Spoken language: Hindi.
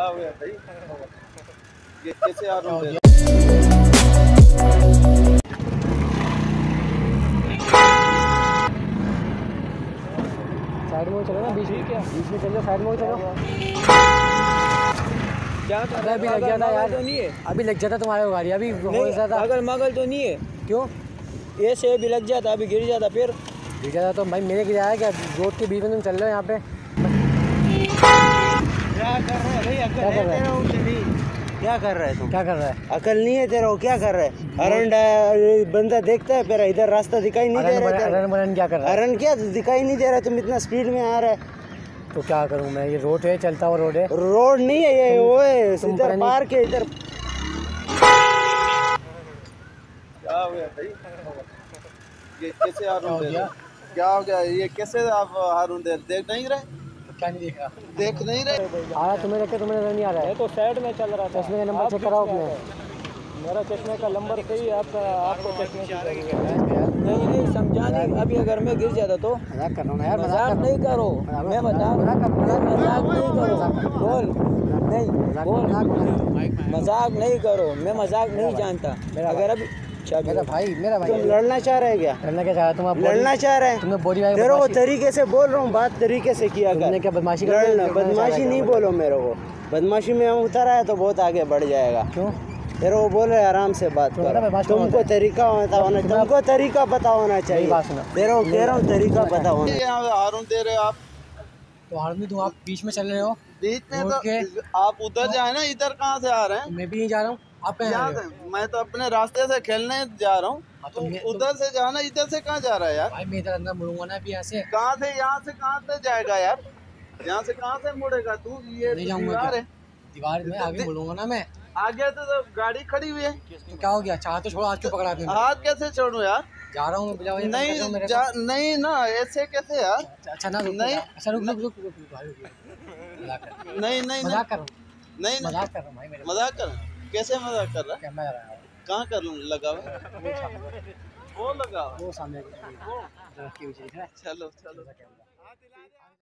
हो गया भाई? ये कैसे आ रहा हूँ? साइड में चलो ना, बीच में क्या, बीच में चलो, साइड में चलो। क्या अभी लग जाता यार, तो नहीं है, अभी लग जाता तुम्हारे को गाड़ी, अभी हो जाता। पागल मागल तो नहीं है? क्यों? ऐसे भी लग जाता, अभी गिर जाता, फिर गिर जाता तो भाई मेरे गिराया क्या? रोड के बीच में तुम चल रहे हो यहाँ पे। क्या कर रहे है भाई? क्या कर रहा है? क्या कर रहा है तुम? क्या कर रहा है? अकल नहीं है तेरा? क्या कर रहा है? हरण बंदा देखता है, फिर इधर रास्ता दिखाई नहीं दे रहा है। हरण क्या कर रहा है? हरण क्या दिखाई नहीं दे रहा, तुम इतना स्पीड में आ रहा है तो क्या करूँ मैं? ये रोड है, चलता हुआ रोड है। रोड नहीं है ये, वो है इधर पार्क है इधर। क्या हो गया भाई? ये कैसे आ रहा हूँ? क्या हो गया? ये कैसे आप हारून दे देख नहीं रहे? क्या नहीं देख रहा? देख नहीं रहे? आ रहा तुम्हें देख के, तुम्हें नजर नहीं आ रहा है? तो साइड में चल रहा था। चश्मे का नंबर चेक कराओ अपने। मेरा चश्मे का नंबर सही है, आपको चश्मे की नहीं समझा नहीं। अभी अगर मैं गिर जाता तो मजाक कर रहा हूँ यार, मजाक नहीं करो। मैं मजाक नहीं करो, बोल नहीं, बोल मजाक नहीं करो। मैं मजाक नहीं जानता। अगर अभी मेरा भाई तुम लड़ना चाह रहे क्या? लड़ना क्या चाह रहा? तुम लड़ना चाह रहे हैं? तुमने बॉडी तेरे को तरीके से बोल रहा हूँ, बात तरीके से किया कर। क्या बदमाशी कर? लड़ना बदमाशी नहीं बोलो मेरे को। बदमाशी में उतरा है तो बहुत आगे बढ़ जाएगा। क्यों? तेरे को बोल रहे आराम से बात करो। तुमको तरीका होना, तुमको तरीका पता होना चाहिए। तेरे को कह रहा हूँ तरीका पता होना। हारून दे रहे आप? तो हारून तुम आप बीच में चल रहे हो। बीच में तो आप उधर जाए ना, इधर कहाँ से आ रहे हैं? मैं भी नहीं जा रहा हूँ, आप कहाँ जा रहे हो? मैं तो अपने रास्ते से खेलने जा रहा हूँ। तो उधर से जाना, इधर से कहाँ जा रहा है यार? भाई मैं इधर अंदर मुड़ूंगा ना अभी यहाँ से। कहाँ से? यहाँ से कहाँ से जाएगा यार? यहाँ से कहाँ से मुड़ेगा तू? ये नहीं जाऊंगा। दीवार है, दीवार में आगे मुड़ूंगा ना मैं। आगे तो गाड़ी खड़ी हुई है। तो क्या हो गया? चाह तो छोड़ो, हाथ क्यों पकड़ा आपने? हाथ कैसे छोड़ू यार? जा रहा हूँ नहीं ना, ऐसे कैसे यार? अच्छा ना, नहीं, अच्छा रुक नहीं नहीं मजाक कर रहा हूँ, नहीं, मजाक कर रहा हूँ भाई, मेरे मजाक कर? कैसे मजाक कर रहा है? कैमरा लगा है। कहाँ कर लगा हुआ? वो लगा हुआ? वो सामने चलो चलो।